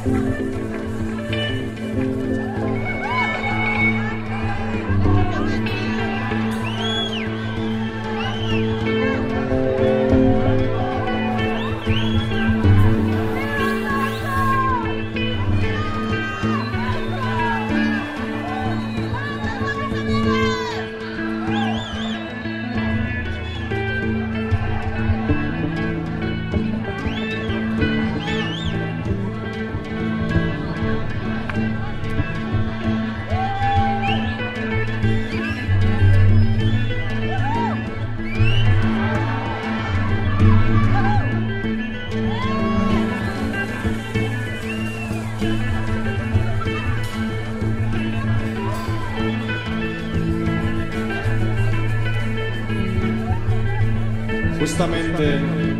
Justamente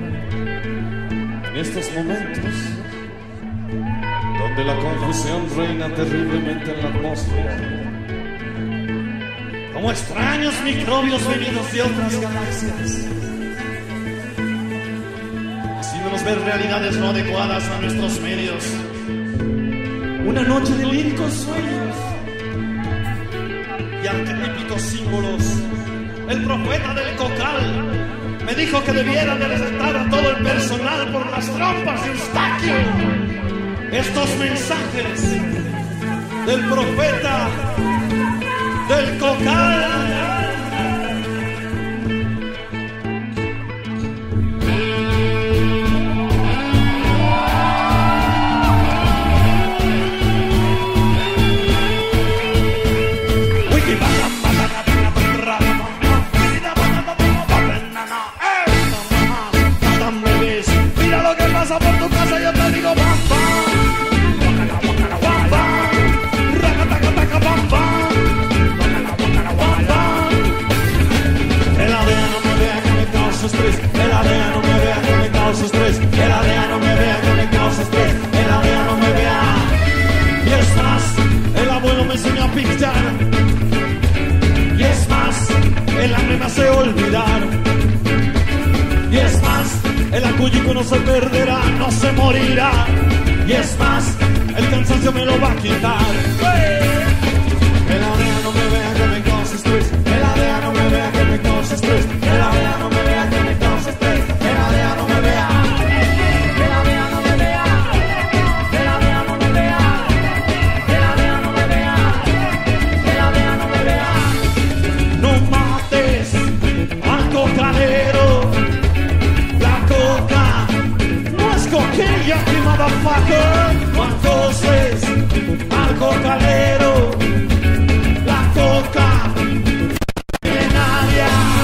en estos momentos donde la confusión reina terriblemente en la atmósfera, como extraños microbios venidos de otras galaxias, haciéndonos ver realidades no adecuadas a nuestros medios. Una noche de líricos sueños y arquetípicos símbolos. El profeta del Cocal me dijo que debiera de arrestar a todo el personal por las trampas de Eustaquio. Estos mensajes del profeta del Cocal. Por tu casa yo te digo bam el ADA no me vea que me causa estrés, el ADA no me vea que me causa estrés, el ADA no me vea que me causa estrés, el ADA no me vea. Y es más, el abuelo me enseñó a pinchar, y es más, el hambre me hace olvidar, y es más, el acúyico no se perderá, no se morirá. Y es más, el cansancio me lo va a quitar. El ADA no me vea que me causa estrés, el ADA no me vea que me causa estrés, el ADA no me vea que me causa estrés, el ADA no me vea. El ADA no me vea, el ADA no me vea, el ADA no me vea, el ADA no me vea. No mates al cocalero. Coquilla, motherfucker. No acoses al cocalero. La coca milenaria.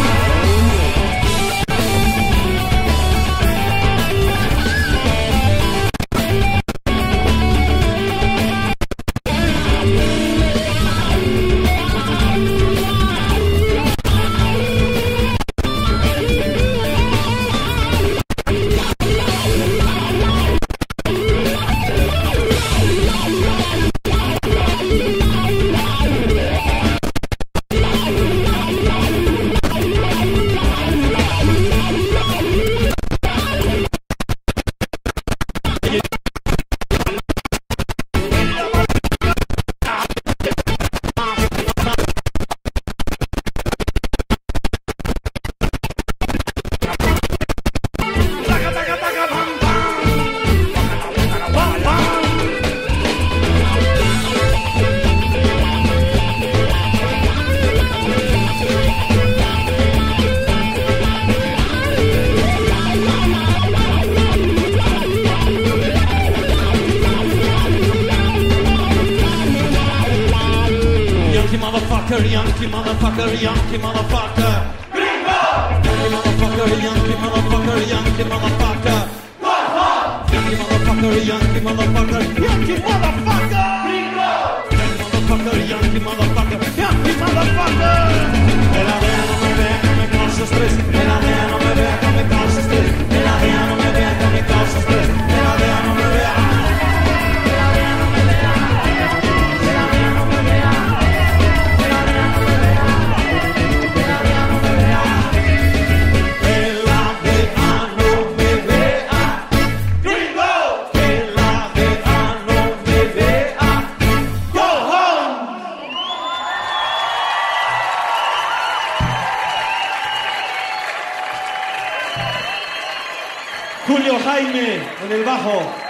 Yankee motherfucker, Yankee motherfucker. Gringo! Yankee motherfucker, Yankee motherfucker, Yankee motherfucker. Yankee motherfucker, Yankee motherfucker, Yankee motherfucker. Gringo! Yankee motherfucker, Yankee motherfucker, Yankee motherfucker. El ADA no me vea que me causa estrés, el ADA no me vea que me causa estrés, el ADA no me vea que me causa estrés, el ADA no me vea. No Julio Jaime en el bajo.